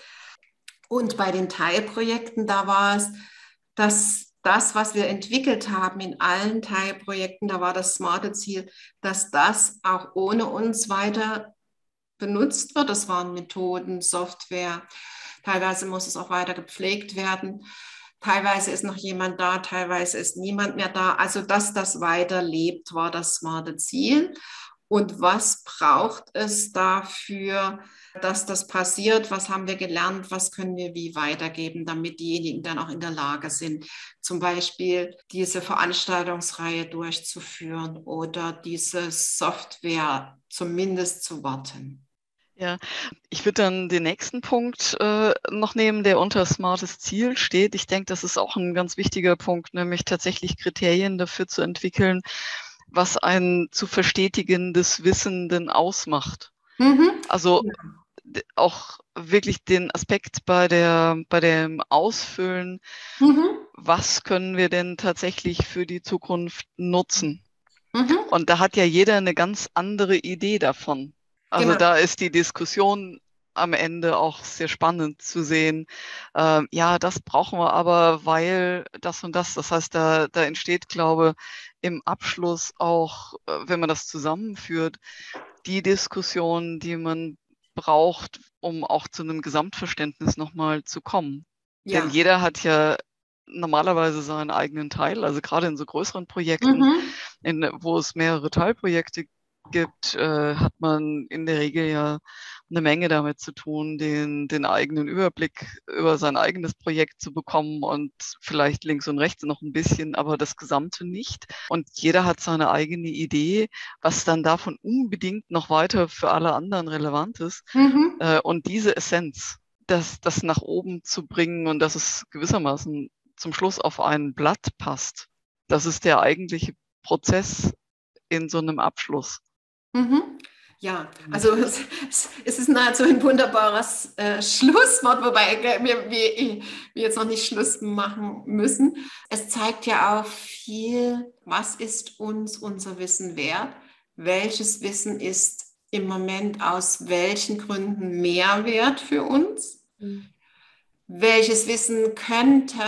Und bei den Teilprojekten, da war es, dass das, was wir entwickelt haben in allen Teilprojekten, da war das smarte Ziel, dass das auch ohne uns weiter benutzt wird. Das waren Methoden, Software. Teilweise muss es auch weiter gepflegt werden. Teilweise ist noch jemand da, teilweise ist niemand mehr da. Also, dass das weiterlebt, war das smarte Ziel. Und was braucht es dafür, dass das passiert? Was haben wir gelernt? Was können wir wie weitergeben, damit diejenigen dann auch in der Lage sind, zum Beispiel diese Veranstaltungsreihe durchzuführen oder diese Software zumindest zu warten? Ja, ich würde dann den nächsten Punkt äh, noch nehmen, der unter smartes Ziel steht. Ich denke, das ist auch ein ganz wichtiger Punkt, nämlich tatsächlich Kriterien dafür zu entwickeln, was ein zu verstetigendes Wissen denn ausmacht. Mhm. Also ja. auch wirklich den Aspekt bei der bei dem Ausfüllen, mhm. was können wir denn tatsächlich für die Zukunft nutzen? Mhm. Und da hat ja jeder eine ganz andere Idee davon. Also genau. Da ist die Diskussion am Ende auch sehr spannend zu sehen. Ähm, ja, das brauchen wir aber, weil das und das. Das heißt, da, da entsteht, glaube ich, im Abschluss auch, wenn man das zusammenführt, die Diskussion, die man braucht, um auch zu einem Gesamtverständnis nochmal zu kommen. Ja. Denn jeder hat ja normalerweise seinen eigenen Teil, also gerade in so größeren Projekten, mhm. in, wo es mehrere Teilprojekte gibt, äh, hat man in der Regel ja eine Menge damit zu tun, den, den eigenen Überblick über sein eigenes Projekt zu bekommen und vielleicht links und rechts noch ein bisschen, aber das Gesamte nicht. Und jeder hat seine eigene Idee, was dann davon unbedingt noch weiter für alle anderen relevant ist. Mhm. Äh, und diese Essenz, das, das nach oben zu bringen und dass es gewissermaßen zum Schluss auf ein Blatt passt, das ist der eigentliche Prozess in so einem Abschluss. Mhm. Ja, also es, es ist nahezu ein wunderbares äh, Schlusswort, wobei wir, wir, wir jetzt noch nicht Schluss machen müssen. Es zeigt ja auch viel, was ist uns unser Wissen wert? Welches Wissen ist im Moment aus welchen Gründen Mehrwert für uns? Mhm. Welches Wissen könnte,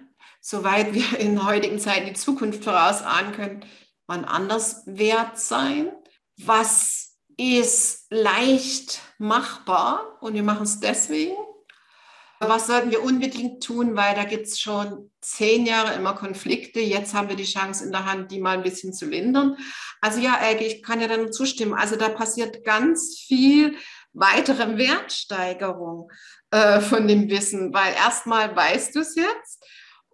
soweit wir in der heutigen Zeit die Zukunft vorausahnen können, wann anders wert sein? Was ist leicht machbar und wir machen es deswegen? Was sollten wir unbedingt tun, weil da gibt es schon zehn Jahre immer Konflikte. Jetzt haben wir die Chance in der Hand, die mal ein bisschen zu lindern. Also ja, Elke, ich kann ja dann zustimmen. Also da passiert ganz viel weitere Wertsteigerung äh, von dem Wissen, weil erstmal weißt du es jetzt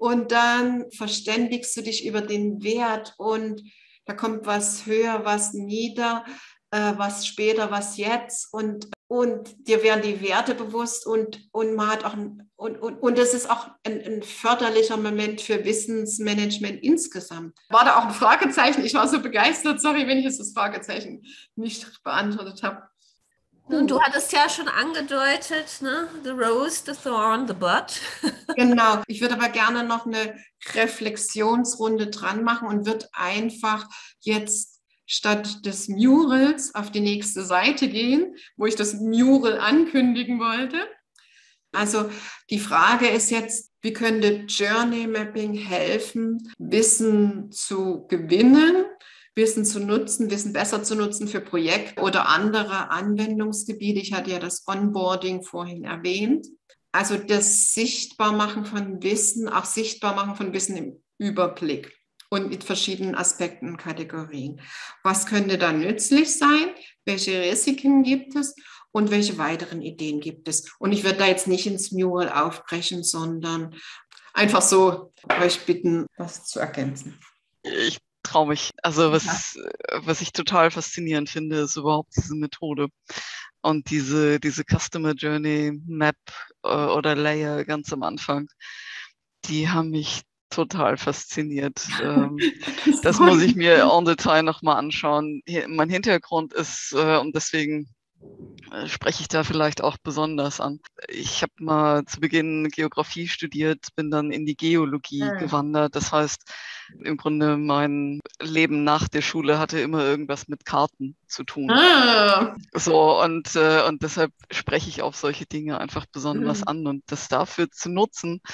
und dann verständigst du dich über den Wert und da kommt was höher, was nieder, äh, was später, was jetzt und, und dir werden die Werte bewusst und, und man hat auch ein, und, und, und es ist auch ein, ein förderlicher Moment für Wissensmanagement insgesamt. War da auch ein Fragezeichen? Ich war so begeistert, sorry, wenn ich jetzt das Fragezeichen nicht beantwortet habe. Nun, du hattest ja schon angedeutet, ne? The rose, the thorn, the bud. Genau. Ich würde aber gerne noch eine Reflexionsrunde dran machen und würde einfach jetzt statt des Murals auf die nächste Seite gehen, wo ich das Mural ankündigen wollte. Also die Frage ist jetzt, wie könnte Journey Mapping helfen, Wissen zu gewinnen, Wissen zu nutzen, Wissen besser zu nutzen für Projekte oder andere Anwendungsgebiete. Ich hatte ja das Onboarding vorhin erwähnt. Also das Sichtbarmachen von Wissen, auch Sichtbarmachen von Wissen im Überblick und mit verschiedenen Aspekten und Kategorien. Was könnte da nützlich sein? Welche Risiken gibt es? Und welche weiteren Ideen gibt es? Und ich würde da jetzt nicht ins Mural aufbrechen, sondern einfach so euch bitten, was zu ergänzen. Ich traue mich. Also was, was ich total faszinierend finde, ist überhaupt diese Methode und diese, diese Customer Journey Map äh, oder Layer ganz am Anfang. Die haben mich total fasziniert. Ähm, das muss ich mir en Detail nochmal anschauen. Hier, mein Hintergrund ist, äh, und deswegen äh, spreche ich da vielleicht auch besonders an. Ich habe mal zu Beginn Geografie studiert, bin dann in die Geologie Ah. gewandert. Das heißt, im Grunde mein Leben nach der Schule hatte immer irgendwas mit Karten zu tun. Ah. So, und, äh, und deshalb spreche ich auf solche Dinge einfach besonders Mhm. an. Und das dafür zu nutzen,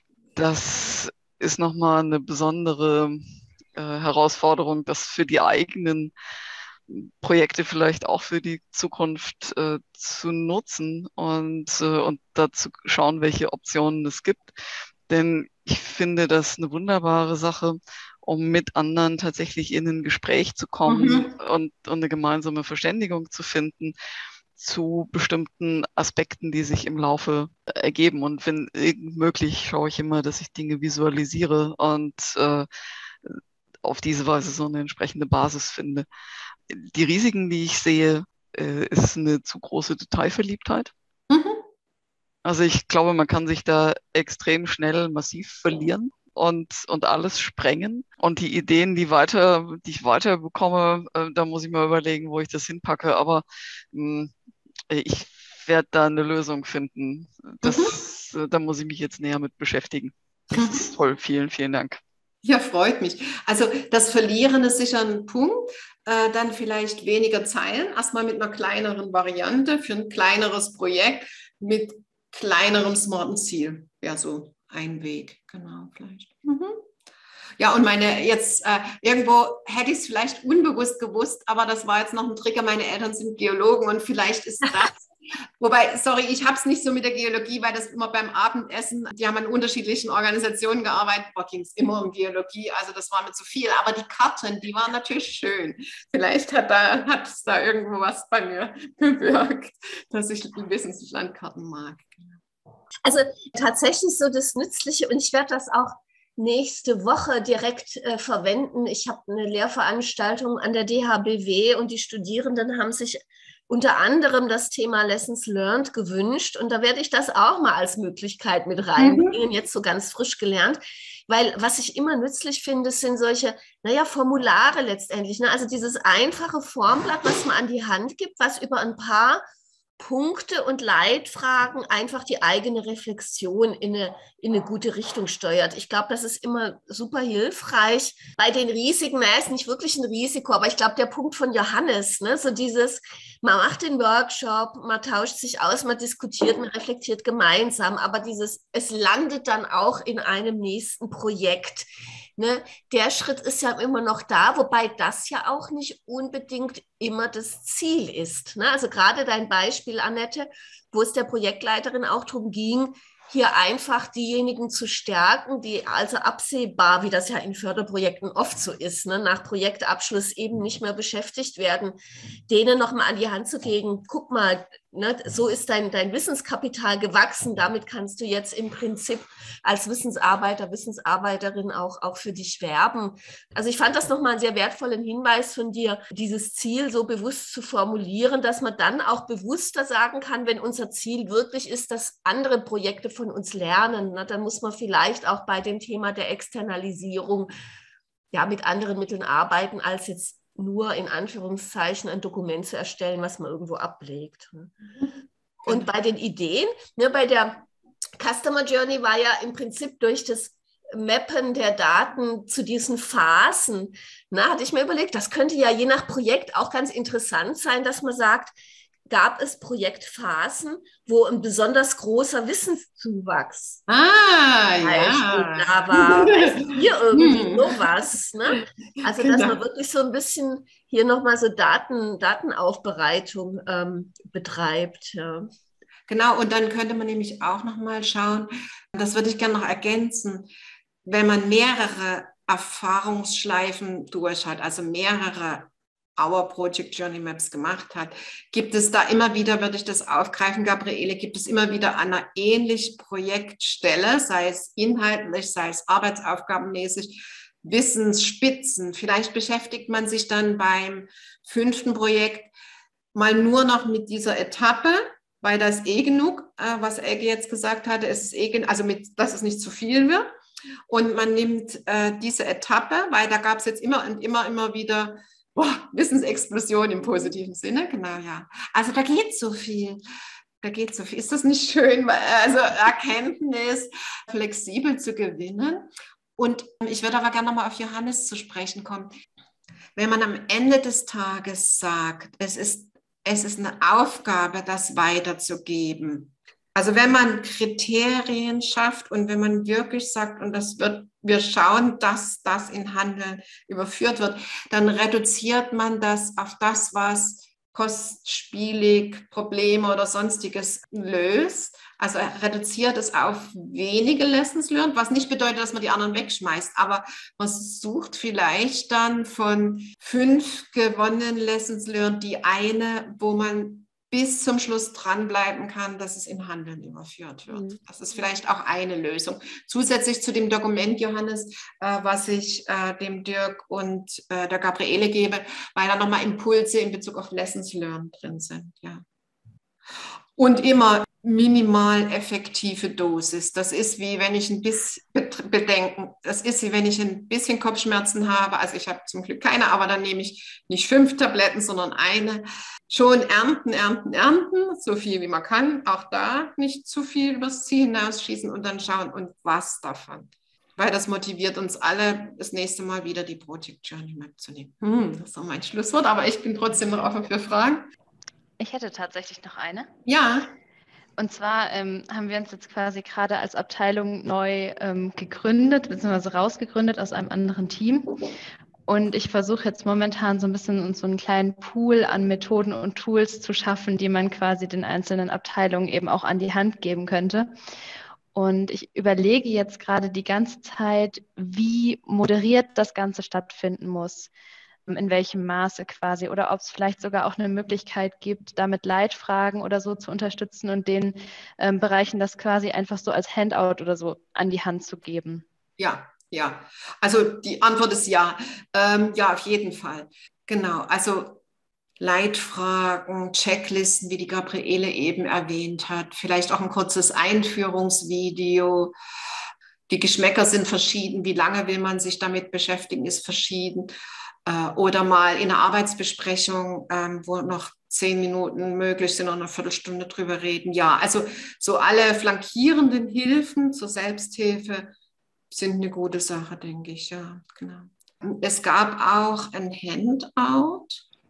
das ist nochmal eine besondere äh, Herausforderung, das für die eigenen Projekte vielleicht auch für die Zukunft äh, zu nutzen und, äh, und dazu schauen, welche Optionen es gibt. Denn ich finde das eine wunderbare Sache, um mit anderen tatsächlich in ein Gespräch zu kommen Mhm. und, und eine gemeinsame Verständigung zu finden zu bestimmten Aspekten, die sich im Laufe ergeben. Und wenn irgend möglich, schaue ich immer, dass ich Dinge visualisiere und äh, auf diese Weise so eine entsprechende Basis finde. Die Risiken, die ich sehe, äh, ist eine zu große Detailverliebtheit. Mhm. Also ich glaube, man kann sich da extrem schnell massiv verlieren und, und alles sprengen. Und die Ideen, die weiter, die ich weiter bekomme, äh, da muss ich mal überlegen, wo ich das hinpacke. Aber mh, ich werde da eine Lösung finden. Das, mhm. äh, da muss ich mich jetzt näher mit beschäftigen. Das mhm. ist toll. Vielen, vielen Dank. Ja, freut mich. Also das Verlieren ist sicher ein Punkt. Äh, dann vielleicht weniger Zeilen. Erstmal mit einer kleineren Variante für ein kleineres Projekt mit kleinerem smarten Ziel. Wäre so ein Weg. Genau, vielleicht. Mhm. Ja, und meine jetzt, äh, irgendwo hätte ich es vielleicht unbewusst gewusst, aber das war jetzt noch ein Trigger. Meine Eltern sind Geologen und vielleicht ist das, wobei, sorry, ich habe es nicht so mit der Geologie, weil das immer beim Abendessen, die haben an unterschiedlichen Organisationen gearbeitet, da ging es immer um Geologie, also das war mir zu viel, aber die Karten, die waren natürlich schön. Vielleicht hat da, hat es da irgendwo was bei mir bewirkt, dass ich Wissenslandkarten mag. Also tatsächlich so das Nützliche, und ich werde das auch nächste Woche direkt äh, verwenden. Ich habe eine Lehrveranstaltung an der D H B W und die Studierenden haben sich unter anderem das Thema Lessons Learned gewünscht und da werde ich das auch mal als Möglichkeit mit reinbringen, mhm. jetzt so ganz frisch gelernt, weil was ich immer nützlich finde, sind solche, naja, Formulare letztendlich, ne? Also dieses einfache Formblatt, was man an die Hand gibt, was über ein paar Punkte und Leitfragen einfach die eigene Reflexion in eine, in eine gute Richtung steuert. Ich glaube, das ist immer super hilfreich. Bei den Risiken, naja, ist nicht wirklich ein Risiko, aber ich glaube, der Punkt von Johannes, ne, so dieses, man macht den Workshop, man tauscht sich aus, man diskutiert, man reflektiert gemeinsam, aber dieses, es landet dann auch in einem nächsten Projekt. Ne, der Schritt ist ja immer noch da, wobei das ja auch nicht unbedingt immer das Ziel ist. Ne? Also gerade dein Beispiel, Annette, wo es der Projektleiterin auch darum ging, hier einfach diejenigen zu stärken, die also absehbar, wie das ja in Förderprojekten oft so ist, ne, nach Projektabschluss eben nicht mehr beschäftigt werden, denen nochmal an die Hand zu geben, guck mal, ne, so ist dein, dein Wissenskapital gewachsen. Damit kannst du jetzt im Prinzip als Wissensarbeiter, Wissensarbeiterin auch, auch für dich werben. Also ich fand das nochmal einen sehr wertvollen Hinweis von dir, dieses Ziel so bewusst zu formulieren, dass man dann auch bewusster sagen kann, wenn unser Ziel wirklich ist, dass andere Projekte von uns lernen. Ne, dann muss man vielleicht auch bei dem Thema der Externalisierung ja mit anderen Mitteln arbeiten, als jetzt nur in Anführungszeichen ein Dokument zu erstellen, was man irgendwo ablegt. Und bei den Ideen, ne, bei der Customer Journey war ja im Prinzip durch das Mappen der Daten zu diesen Phasen, na, hatte ich mir überlegt, das könnte ja je nach Projekt auch ganz interessant sein, dass man sagt, gab es Projektphasen, wo ein besonders großer Wissenszuwachs ah, ja. da war. Also hier irgendwie hm. sowas. Ne? Also, genau. dass man wirklich so ein bisschen hier nochmal so Daten, Datenaufbereitung ähm, betreibt. Ja. Genau, und dann könnte man nämlich auch nochmal schauen, das würde ich gerne noch ergänzen, wenn man mehrere Erfahrungsschleifen durch hat, also mehrere Our Project Journey Maps gemacht hat, gibt es da immer wieder, würde ich das aufgreifen, Gabriele, gibt es immer wieder an einer ähnlichen Projektstelle, sei es inhaltlich, sei es arbeitsaufgabenmäßig, Wissensspitzen. Vielleicht beschäftigt man sich dann beim fünften Projekt mal nur noch mit dieser Etappe, weil das eh genug, äh, was Elke jetzt gesagt hatte, es ist eh genug, also mit, dass es nicht zu viel wird. Und man nimmt äh, diese Etappe, weil da gab es jetzt immer und immer, immer wieder Boah, Wissensexplosion im positiven Sinne, genau, ja. Also da geht so viel, da geht so viel. Ist das nicht schön, also Erkenntnis flexibel zu gewinnen? Und ich würde aber gerne nochmal auf Johannes zu sprechen kommen. Wenn man am Ende des Tages sagt, es ist, es ist eine Aufgabe, das weiterzugeben. Also wenn man Kriterien schafft und wenn man wirklich sagt, und das wird, wir schauen, dass das in Handeln überführt wird, dann reduziert man das auf das, was kostspielig Probleme oder Sonstiges löst. Also reduziert es auf wenige Lessons learned, was nicht bedeutet, dass man die anderen wegschmeißt, aber man sucht vielleicht dann von fünf gewonnenen Lessons learned die eine, wo man bis zum Schluss dranbleiben kann, dass es in Handeln überführt wird. Das ist vielleicht auch eine Lösung. Zusätzlich zu dem Dokument, Johannes, äh, was ich äh, dem Dirk und äh, der Gabriele gebe, weil da nochmal Impulse in Bezug auf Lessons Learned drin sind. Ja. Und immer minimal effektive Dosis. Das ist wie wenn ich ein bisschen bedenken, das ist wie wenn ich ein bisschen Kopfschmerzen habe. Also ich habe zum Glück keine, aber dann nehme ich nicht fünf Tabletten, sondern eine. Schon ernten, ernten, ernten, so viel wie man kann. Auch da nicht zu viel übers Ziel hinausschießen und dann schauen, und was davon. Weil das motiviert uns alle, das nächste Mal wieder die Project Journey Map zu nehmen. Hm, das ist auch mein Schlusswort, aber ich bin trotzdem noch offen für Fragen. Ich hätte tatsächlich noch eine. Ja. Und zwar ähm, haben wir uns jetzt quasi gerade als Abteilung neu ähm, gegründet, beziehungsweise rausgegründet aus einem anderen Team. Und ich versuche jetzt momentan so ein bisschen uns so einen kleinen Pool an Methoden und Tools zu schaffen, die man quasi den einzelnen Abteilungen eben auch an die Hand geben könnte. Und ich überlege jetzt gerade die ganze Zeit, wie moderiert das Ganze stattfinden muss, in welchem Maße quasi, oder ob es vielleicht sogar auch eine Möglichkeit gibt, damit Leitfragen oder so zu unterstützen und den ähm, Bereichen das quasi einfach so als Handout oder so an die Hand zu geben. Ja. Ja, also die Antwort ist ja. Ähm, ja, auf jeden Fall. Genau, also Leitfragen, Checklisten, wie die Gabriele eben erwähnt hat, vielleicht auch ein kurzes Einführungsvideo. Die Geschmäcker sind verschieden, wie lange will man sich damit beschäftigen, ist verschieden. Äh, oder mal in einer Arbeitsbesprechung, ähm, wo noch zehn Minuten möglich sind oder eine Viertelstunde drüber reden. Ja, also so alle flankierenden Hilfen zur Selbsthilfe sind eine gute Sache, denke ich, ja, genau. Es gab auch ein Handout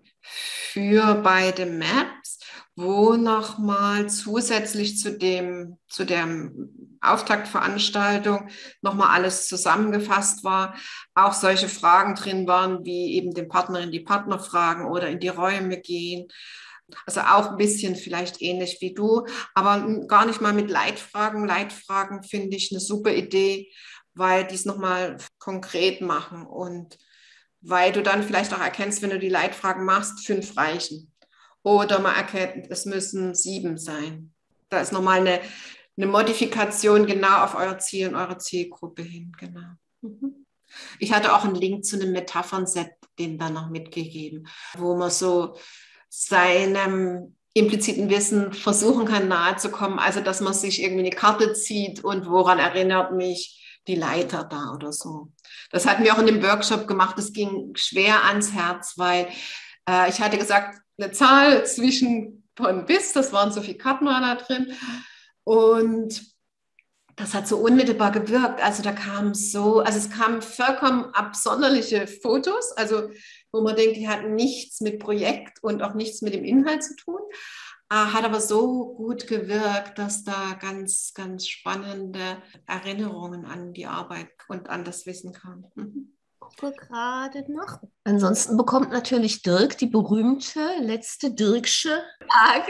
für beide Maps, wo nochmal zusätzlich zu dem, zu der Auftaktveranstaltung nochmal alles zusammengefasst war, auch solche Fragen drin waren, wie eben den Partnerin die Partner fragen oder in die Räume gehen. Also auch ein bisschen vielleicht ähnlich wie du, aber gar nicht mal mit Leitfragen. Leitfragen finde ich eine super Idee, weil die es nochmal konkret machen und weil du dann vielleicht auch erkennst, wenn du die Leitfragen machst, fünf reichen. oder man erkennt, es müssen sieben sein. Da ist nochmal eine, eine Modifikation genau auf euer Ziel und eure Zielgruppe hin. Genau. Mhm. Ich hatte auch einen Link zu einem Metaphern-Set, den dann noch mitgegeben, wo man so seinem impliziten Wissen versuchen kann, nahe zu kommen. Also, dass man sich irgendwie eine Karte zieht und woran erinnert mich die Leiter da oder so. Das hatten wir auch in dem Workshop gemacht. Das ging schwer ans Herz, weil äh, ich hatte gesagt, eine Zahl zwischen von bis, das waren so viele Karten waren da drin. Und das hat so unmittelbar gewirkt. Also da kam so, also es kamen vollkommen absonderliche Fotos, also wo man denkt, die hatten nichts mit Projekt und auch nichts mit dem Inhalt zu tun, hat aber so gut gewirkt, dass da ganz, ganz spannende Erinnerungen an die Arbeit und an das Wissen kamen. Mhm. Gucke gerade noch. Ansonsten bekommt natürlich Dirk die berühmte letzte Dirksche Frage.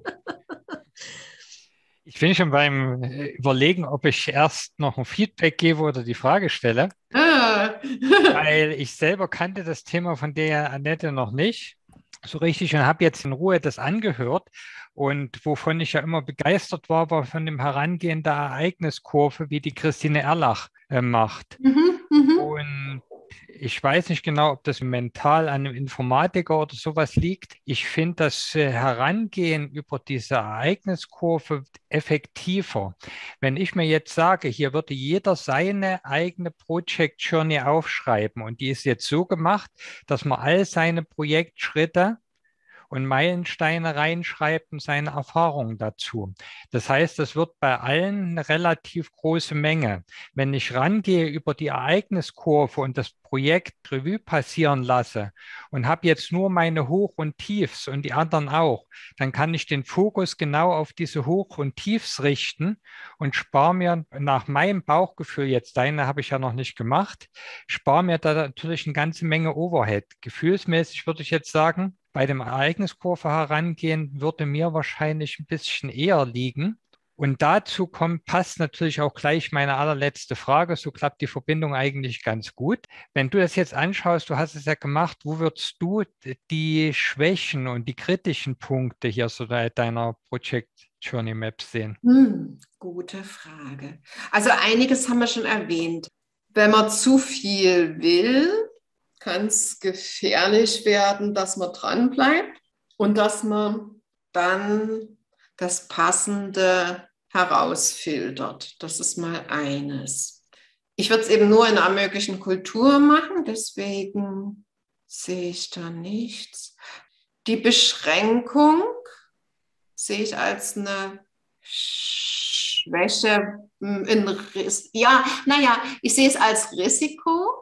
Ich bin schon beim Überlegen, ob ich erst noch ein Feedback gebe oder die Frage stelle, Ah. weil ich selber kannte das Thema von der Annette noch nicht so richtig und habe jetzt in Ruhe das angehört. Und wovon ich ja immer begeistert war, war von dem Herangehen der Ereigniskurve, wie die Christine Erlach äh, macht. Mhm, mhm. Und ich weiß nicht genau, ob das mental an einem Informatiker oder sowas liegt. Ich finde das äh, Herangehen über diese Ereigniskurve effektiver. Wenn ich mir jetzt sage, hier würde jeder seine eigene Project Journey aufschreiben und die ist jetzt so gemacht, dass man all seine Projektschritte und Meilensteine reinschreibt und seine Erfahrungen dazu. Das heißt, das wird bei allen eine relativ große Menge. Wenn ich rangehe über die Ereigniskurve und das Projekt Revue passieren lasse und habe jetzt nur meine Hoch- und Tiefs und die anderen auch, dann kann ich den Fokus genau auf diese Hoch- und Tiefs richten und spare mir nach meinem Bauchgefühl, jetzt deine habe ich ja noch nicht gemacht, spare mir da natürlich eine ganze Menge Overhead. Gefühlsmäßig würde ich jetzt sagen, bei dem Ereigniskurve herangehen würde mir wahrscheinlich ein bisschen eher liegen. Und dazu kommt, passt natürlich auch gleich meine allerletzte Frage. So klappt die Verbindung eigentlich ganz gut. Wenn du das jetzt anschaust, du hast es ja gemacht, wo würdest du die Schwächen und die kritischen Punkte hier so deiner Project Journey Map sehen? Hm, gute Frage. Also einiges haben wir schon erwähnt. Wenn man zu viel will, kann es gefährlich werden, dass man dran bleibt und dass man dann das Passende herausfiltert. Das ist mal eines. Ich würde es eben nur in einer möglichen Kultur machen, deswegen sehe ich da nichts. Die Beschränkung sehe ich als eine Schwäche. In Ris- ja, naja, ich sehe es als Risiko.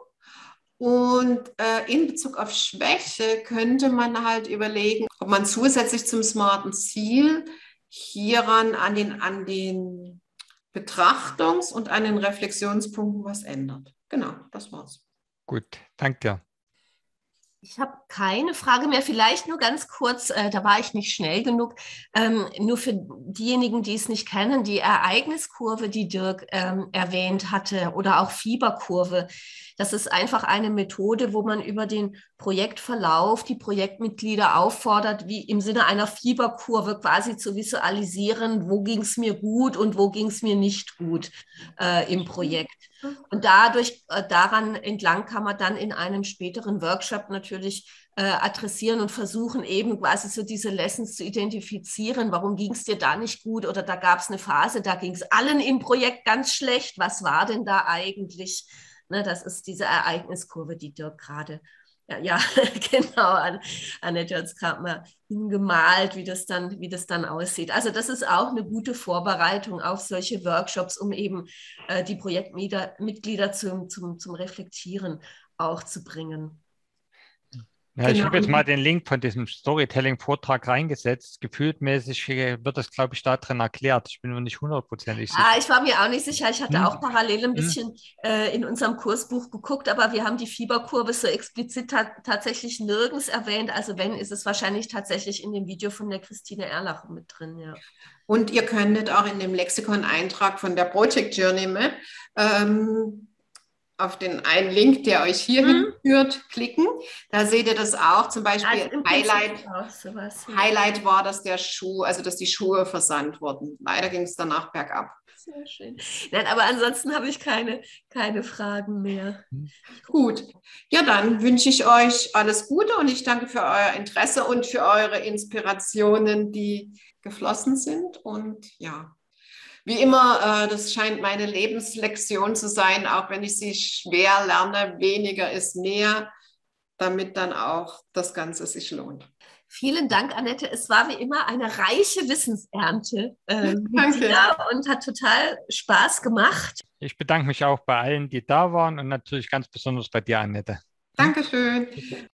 Und äh, in Bezug auf Schwäche könnte man halt überlegen, ob man zusätzlich zum smarten Ziel hieran an den, an den Betrachtungs- und an den Reflexionspunkten was ändert. Genau, das war's. Gut, danke dir. Ich habe keine Frage mehr, vielleicht nur ganz kurz, äh, da war ich nicht schnell genug, ähm, nur für diejenigen, die es nicht kennen, die Ereigniskurve, die Dirk ähm, erwähnt hatte, oder auch Fieberkurve. Das ist einfach eine Methode, wo man über den Projektverlauf die Projektmitglieder auffordert, wie im Sinne einer Fieberkurve quasi zu visualisieren, wo ging es mir gut und wo ging es mir nicht gut äh, im Projekt. Und dadurch, äh, daran entlang kann man dann in einem späteren Workshop natürlich äh, adressieren und versuchen eben quasi so diese Lessons zu identifizieren. Warum ging es dir da nicht gut? Oder da gab es eine Phase, da ging es allen im Projekt ganz schlecht. Was war denn da eigentlich? Ne, das ist diese Ereigniskurve, die Dirk gerade, ja, ja genau, Annette hat es gerade mal gemalt, wie das dann, wie das dann aussieht. Also das ist auch eine gute Vorbereitung auf solche Workshops, um eben äh, die Projektmitglieder zum, zum, zum Reflektieren auch zu bringen. Ja, genau. Ich habe jetzt mal den Link von diesem Storytelling-Vortrag reingesetzt. Gefühltmäßig wird das, glaube ich, da drin erklärt. Ich bin mir nicht hundertprozentig sicher. Ah, ich war mir auch nicht sicher. Ich hatte hm. auch parallel ein bisschen hm. äh, in unserem Kursbuch geguckt, aber wir haben die Fieberkurve so explizit ta- tatsächlich nirgends erwähnt. Also wenn, ist es wahrscheinlich tatsächlich in dem Video von der Christine Erlach mit drin, ja. Und ihr könntet auch in dem Lexikon-Eintrag von der Project Journey Map ähm, auf den einen Link, der euch hier Mhm. hinführt, klicken. Da seht ihr das auch. Zum Beispiel Also im Highlight, Prinzip auch sowas, ja. Highlight war, dass der Schuh, also dass die Schuhe versandt wurden. Leider ging es danach bergab. Sehr schön. Nein, aber ansonsten habe ich keine, keine Fragen mehr. Gut. Ja, dann wünsche ich euch alles Gute und ich danke für euer Interesse und für eure Inspirationen, die geflossen sind. Und ja, wie immer, äh, das scheint meine Lebenslektion zu sein, auch wenn ich sie schwer lerne, weniger ist mehr, damit dann auch das Ganze sich lohnt. Vielen Dank, Annette. Es war wie immer eine reiche Wissensernte äh, mit Danke. dir und hat total Spaß gemacht. Ich bedanke mich auch bei allen, die da waren und natürlich ganz besonders bei dir, Annette. Dankeschön.